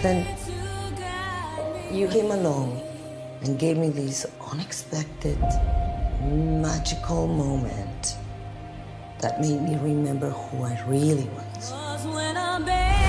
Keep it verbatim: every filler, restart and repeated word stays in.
then you came along and gave me this unexpected, magical moment that made me remember who I really was.